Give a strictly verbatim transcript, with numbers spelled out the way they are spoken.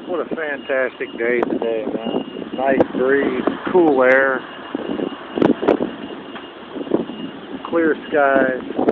What a fantastic day today, man. Nice breeze, cool air, clear skies.